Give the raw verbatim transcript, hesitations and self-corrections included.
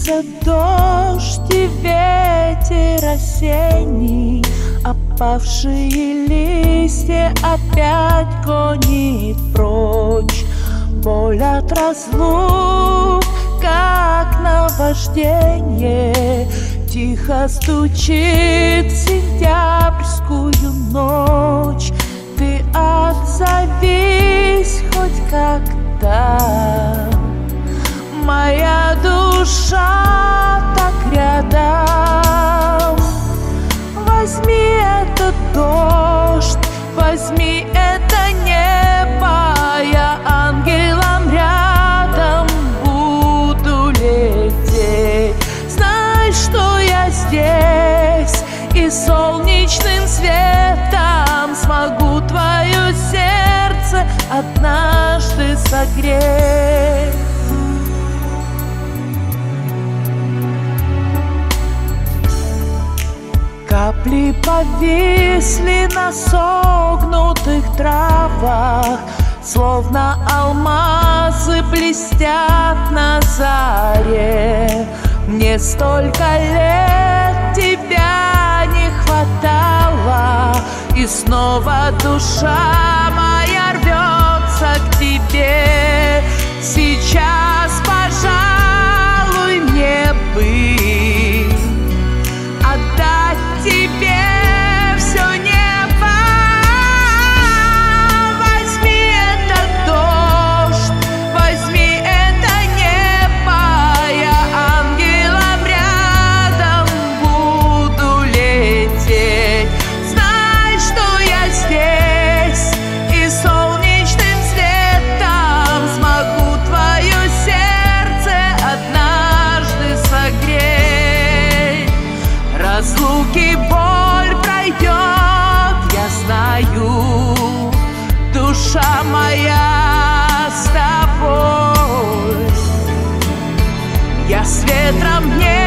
Льется дождь и ветер осенний, опавшие листья опять гонит прочь. Боль от разлук, как наваждение, тихо стучит в сентябрьскую ночь. Ты отзовись хоть как-то, моя душа так рядом. Возьми этот дождь, возьми это небо, я ангелом рядом буду лететь. Знай, что я здесь, и солнечным светом смогу твое сердце однажды согреть. Капли повисли на согнутых травах, словно алмазы блестят на заре. Мне столько лет тебя не хватало, и снова душа моя рвется к тебе. Сейчас, пожалуй, мне бы отдать тебе все небо. Возьми этот дождь, возьми это небо, я ангелом рядом буду лететь. Знай, что я здесь, и солнечным светом смогу твое сердце однажды согреть. Разлуки боль пройдет, я знаю, душа моя с тобой. Я с ветром в небе